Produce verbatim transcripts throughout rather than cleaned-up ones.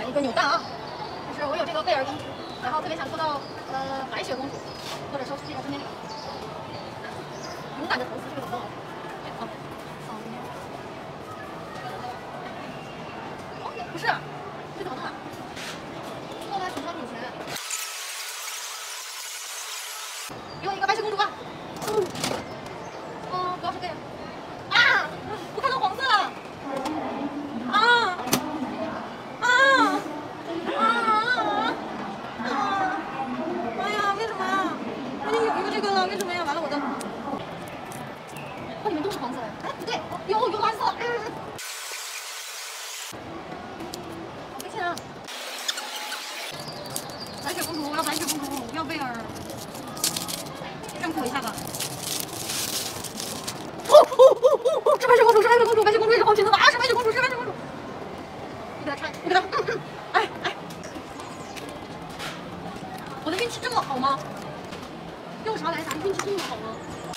一个扭蛋啊，就是我有这个贝尔公主，然后特别想抽到呃白雪公主，或者说是这个中间这个。勇敢的投资，这个怎么弄？啊，哦，这边。哦，不是，这怎么弄啊？后来储存主权。给我一个白雪公主吧。嗯。哦，不要是这样。啊！我看到黄色了。啊！啊！啊！啊！哎呀，为什么呀？我已经有一个这个了，为什么呀？完了我的。哦，你们都是黄色呀？哎，不对，有有蓝色。嗯。好危险啊！白雪公主，我要白雪公主，我不要贝尔。认可一下吧。哦哦哦哦！是白雪公主，是白雪公主，白雪公主也是黄裙子吧？啊，是白雪公主，是白雪公主。我给她穿，我给她，嗯嗯，哎哎，我的运气这么好吗？用啥来啥？运气这么好吗？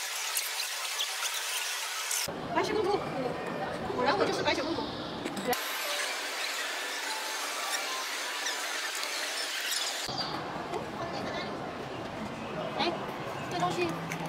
白雪公主，果然我就是白雪公主。哎，这东西。